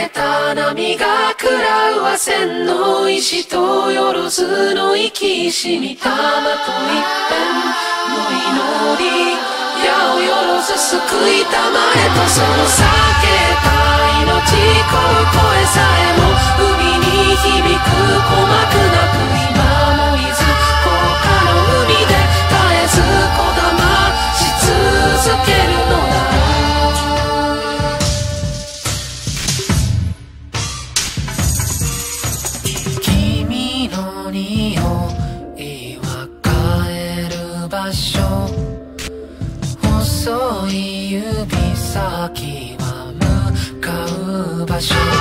けた波が食らうは千の石とよろずの生きしみたまと一遍の祈り矢をよろず救いたまえとその避けた命こう声さえも海に響く鼓膜なく今も伊豆高架の海で絶えずこだまし続けるのだ君の匂いは帰る場所細い指先は向かう場所